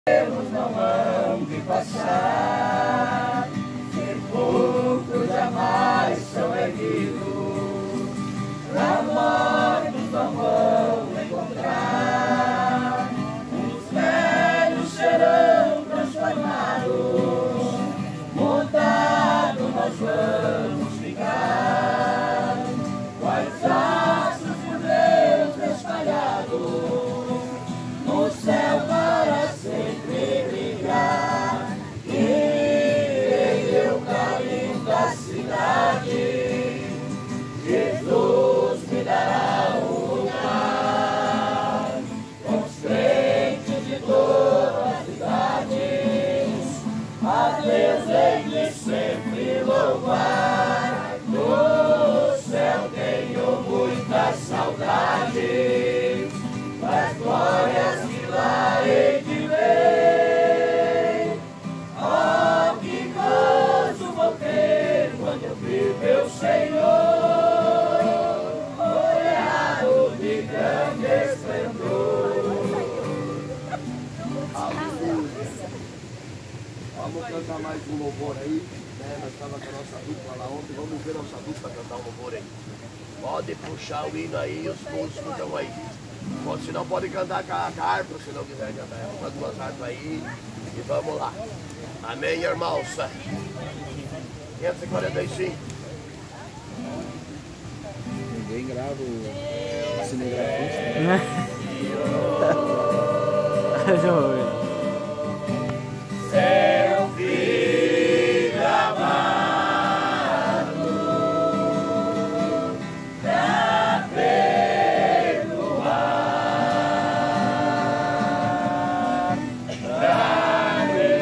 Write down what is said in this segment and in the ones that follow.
não hão de passar, sepulcros jamais são erguidos, na morte não vão encontrar, os velhos serão transformados, montados nós vamos ficar, quais astros por Deus espalhados, no céu para sempre brilhar, e em eucalipta cidade, Jesus me dará um lugar, com os crentes de todas as idades, a Deus hei de sempre louvar, no céu tenho muita saudade, das glórias que lá hei de ver. Oh, que gozo vou ter quando eu vi meu Senhor, rodeado de grande esplendor. Vamos cantar mais um louvor aí, né? Nós estávamos com a nossa dupla lá ontem, vamos ver nossa dupla cantar um louvor aí. Pode puxar o hino aí, os músicos estão aí. Se não, pode cantar com a harpa, se não quiser cantar com as duas harpas aí. E vamos lá. Amém, irmãos. 545. Ninguém grava o cinegrafista. Seu filho amado, pra perdoar, pra me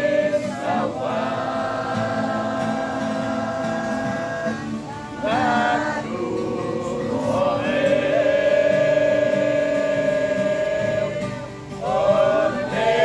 salvar, na cruz morreu, por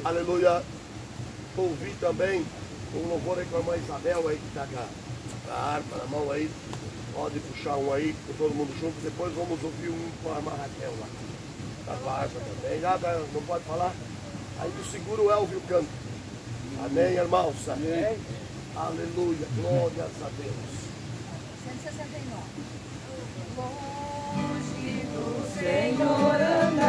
aleluia, ouvir também um louvor aí com a irmã Isabel aí, que está com a harpa na mão aí. Pode puxar um aí, com todo mundo junto. Depois vamos ouvir um com a irmã Raquel lá. Tá com a harpa também. Nada, não pode falar? Aí do seguro o Elvio canta. Amém, irmãos? Amém. Aleluia, glórias a Deus. 169. Longe do Senhor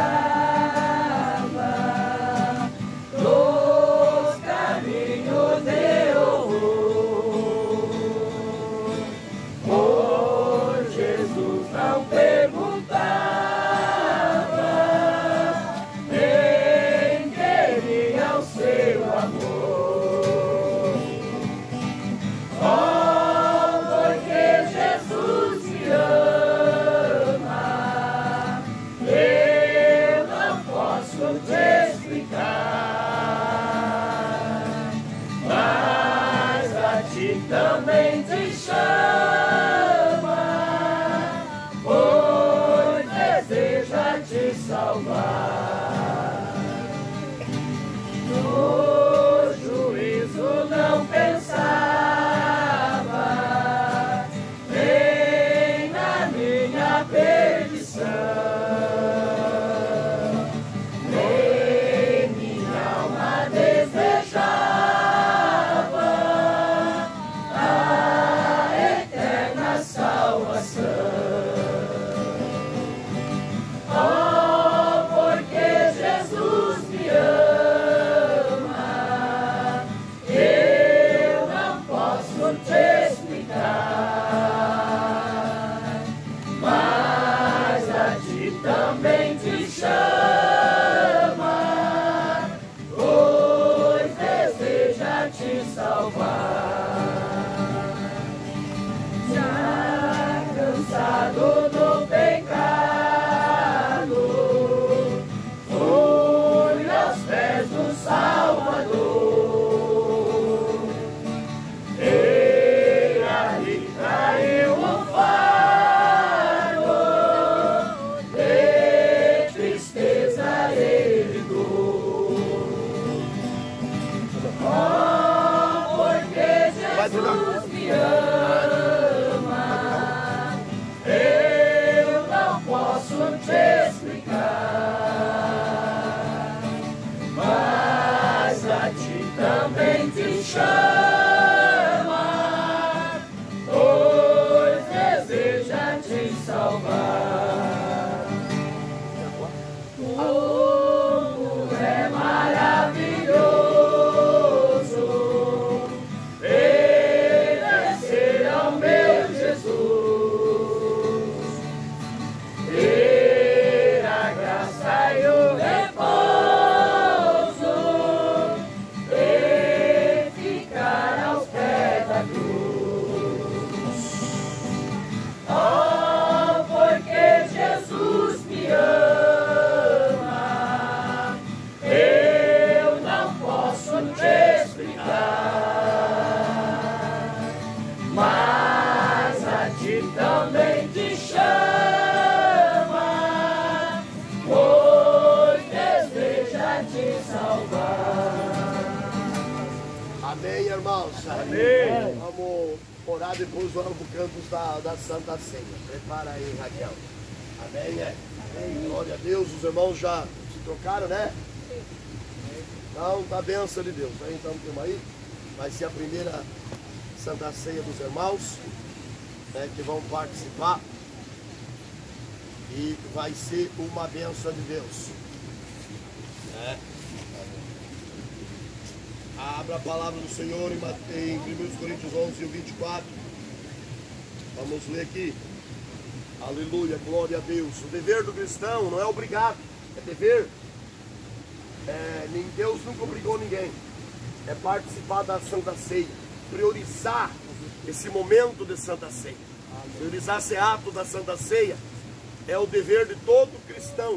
andava, nos caminhos de horror. Por Jesus não perguntava, nem queria o seu amor. Também te chama, pois deseja te salvar. No juízo não pensava, nem na minha perdição, nem minha alma desejava também te chama, pois deseja te salvar. Já cansado do pecado, fui aos pés do Salvador, e ali caiu o Jesus me ama, eu não posso te explicar, mas a ti também te chama, pois deseja te salvar. Como é maravilhoso também te chama, pois deseja te salvar. Amém, irmãos? Amém. Vamos orar depois do cantos da Santa Ceia. Prepara aí, Raquel. Amém, Amém. Glória a Deus, os irmãos já se trocaram, né? Então, tá a bênção de Deus. Então, temos aí, vai ser a primeira Santa Ceia dos irmãos, né, que vão participar, e vai ser uma bênção de Deus. Abra a palavra do Senhor em 1 Coríntios 11, 24. Vamos ler aqui. Aleluia, glória a Deus. O dever do cristão não é obrigado, é dever. Deus nunca obrigou ninguém. É participar da Santa Ceia, priorizar esse momento de Santa Ceia, priorizar esse ato da Santa Ceia. É o dever de todo cristão.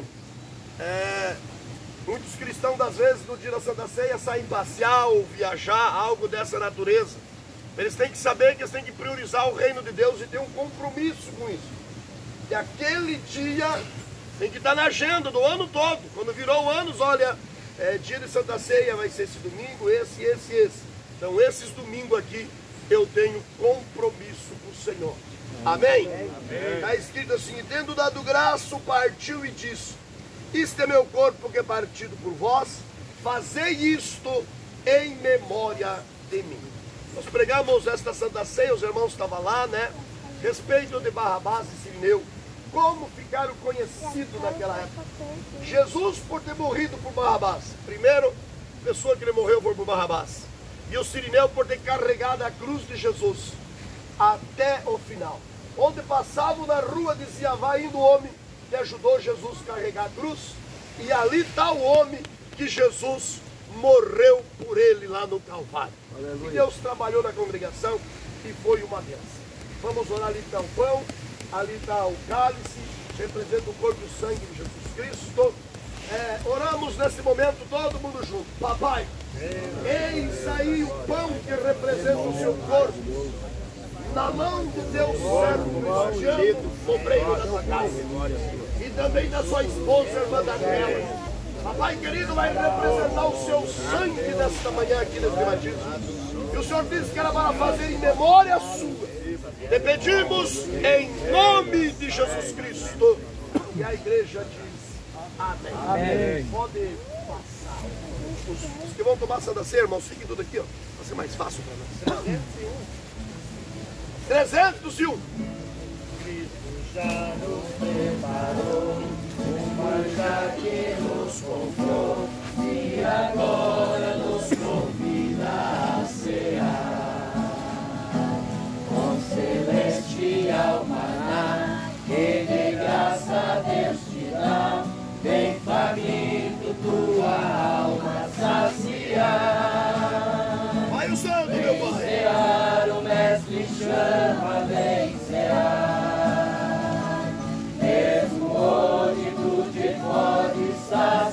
Muitos cristãos, às vezes, no dia da Santa Ceia, saem passear ou viajar, algo dessa natureza. Eles têm que saber que eles têm que priorizar o reino de Deus e ter um compromisso com isso. E aquele dia tem que estar na agenda do ano todo. Quando virou o ano, olha, Dia de Santa Ceia vai ser esse domingo, esse. Então esses domingos aqui eu tenho compromisso com o Senhor. Amém? Está escrito assim: e tendo dado graça, partiu e disse: isto é meu corpo que é partido por vós, fazei isto em memória de mim. Nós pregamos esta Santa Ceia, os irmãos estavam lá, né? Respeito de Barrabás e Sirineu. Como ficaram conhecidos naquela época? Jesus por ter morrido por Barrabás. Primeiro, pessoa que ele morreu foi por Barrabás. E o Sirineu por ter carregado a cruz de Jesus até o final. Onde passavam na rua dizia: vai indo o homem que ajudou Jesus a carregar a cruz. E ali está o homem que Jesus morreu por ele lá no Calvário. Aleluia. E Deus trabalhou na congregação e foi uma bênção. Vamos orar. Ali está o pão, ali está o cálice, representa o corpo e o sangue de Jesus Cristo. Oramos nesse momento todo mundo junto. Papai, eis aí o pão que representa o seu corpo, na mão do teu servo Cristiano, obreiro da tua casa, e também da sua esposa, irmã Daniela. Papai querido, vai representar o seu sangue nesta manhã aqui nesse batismo. E o Senhor disse que era para fazer em memória sua. Te pedimos em nome de Jesus Cristo. E a igreja diz amém. Amém. Pode passar. Os que vão tomar Santa Ceia, irmãos, fiquem tudo aqui, ó. Vai ser mais fácil para nós. 301. Cristo já nos preparou um manjar que nos comprou e agora nos convida a cear com celestial maná que de graça Deus te dá. Vem faminto tua alma saciar. Vai o santo, meu Pai. Cear, o mestre chama, vem cear. Mesmo hoje tu te podes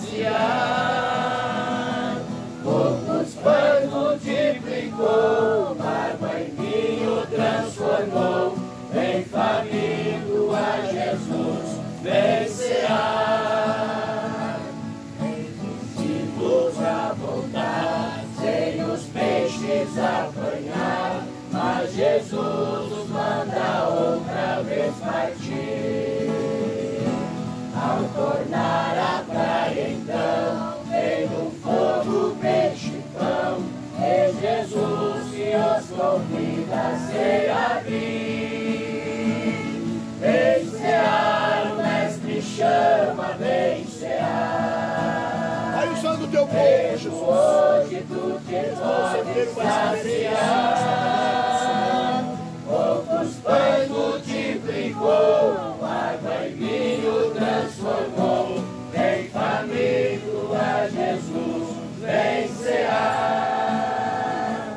saciar. Poucos pães multiplicou, água em vinho transformou. Vem faminto a Jesus, vem cear. Vem discípulos a voltar, sem os peixes apanhar, mas Jesus nos manda outra vez partir. Ao tornar a praia então, vem no fogo peixe e pão, e Jesus que os convida a ceia vir. Vem cear, o mestre chama, vem cear. Vai usando o teu povo, Jesus. Hoje tu te podes saciar. Poucos pães multiplicou, água em vinho transformou. Vem faminto a Jesus, vem cear.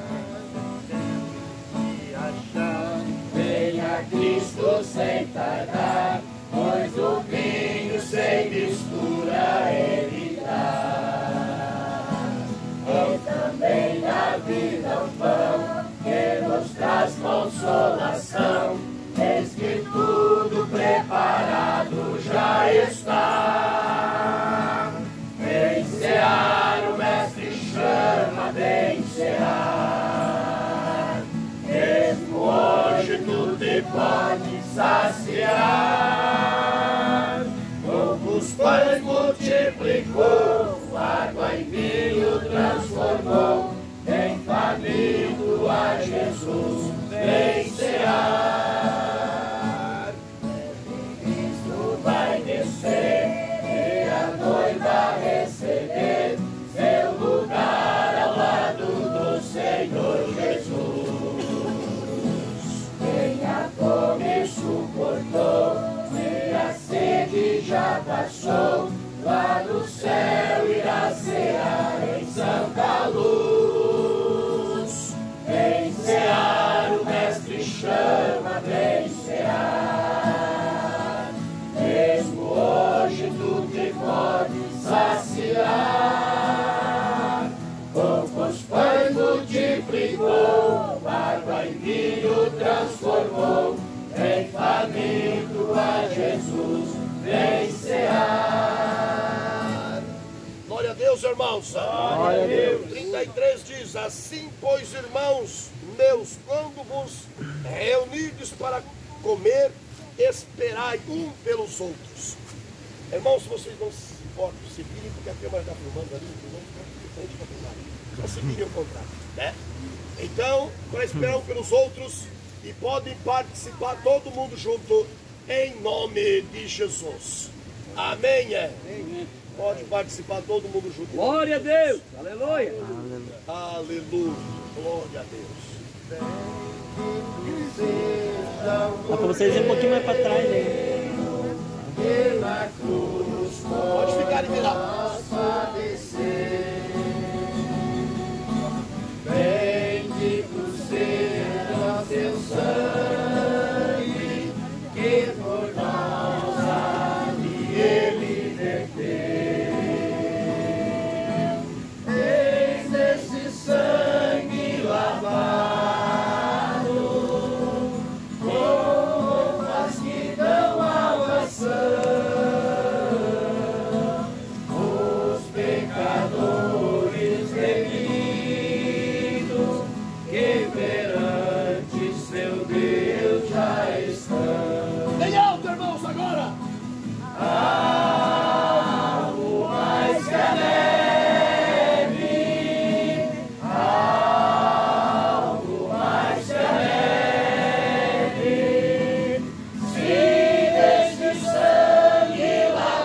Venha Cristo sem tardar, pois o vinho sem mistura ele dá. E também na vida o pão que nos traz consolação. Eis que tudo preparado já está. Vem cear, o mestre chama, vem cear. Mesmo hoje tu te podes saciar. Poucos pães multiplicou, água em vinho transformou. Vem faminto a Jesus, vem cear. Cristo vai descer e a noiva receber seu lugar ao lado do Senhor Jesus. Quem a fome suportou e a sede já passou, lá do céu irá cear em santa luz. Vem cear, o mestre chama, vem cear. Mesmo hoje tu te podes saciar. Poucos pães multiplicou, água em vinho transformou. Vem faminto a Jesus, vem cear. Glória a Deus. irmãos. Glória a Deus. 33 diz: assim, pois, irmãos meus, quando vos reunides para comer, esperai um pelos outros. Irmãos, se vocês não se importam, se virem, porque a câmera está filmando ali, não fica de frente para a câmera. Só se virem o contrário, né? Então, para esperar um pelos outros, e podem participar todo mundo junto, em nome de Jesus. Amém? Pode participar todo mundo junto. Glória a Deus. Aleluia. Aleluia. Glória a Deus. Dá pra vocês ir um pouquinho mais para trás aí. Pode ficar virados. Bendito seja teu sangue, que por nós ali ele verteu. Eis esse sangue lavado, com roupas que dão salvação, os pecadores remidos, que perante seu Deus já estão. Bem alto, irmãos, agora. Algo mais que a neve, algo mais que a neve, se deste sangue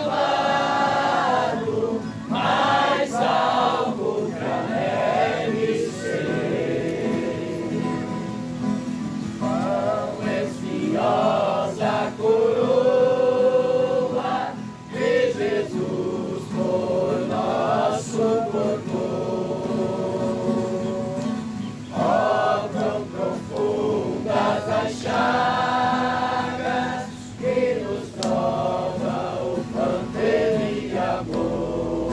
lavado, mais algo que a neve ser. Quão espinhosa coroa que Jesus por nós suportou. Ó, quão profundas as chagas que nos prova o quanto Ele amou.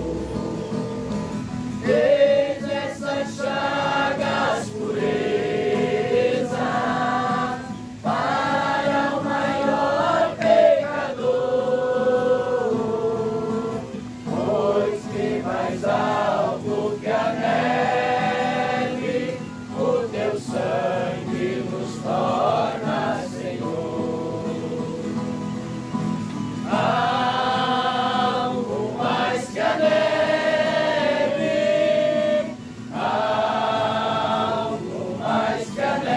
Eis essas chagas pureza para o maior pecador, pois que mais alto que a neve, o teu sangue nos torna Senhor. Algo mais que a neve, algo mais que a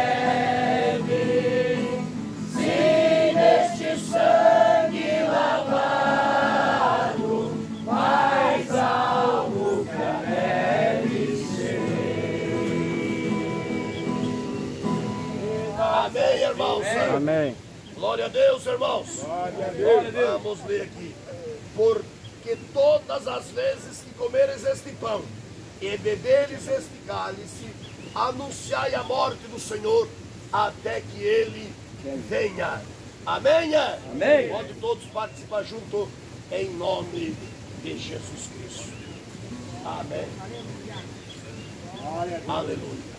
neve, se deste sangue lavado, mais algo que a neve ser. Amém, irmãos. Amém. Glória a Deus, irmãos. Glória a Deus. Vamos ler aqui. Porque todas as vezes que comeres este pão e beberes este cálice, anunciai a morte do Senhor até que Ele venha. Amém? Amém. Pode todos participar junto em nome de Jesus Cristo. Amém. Aleluia.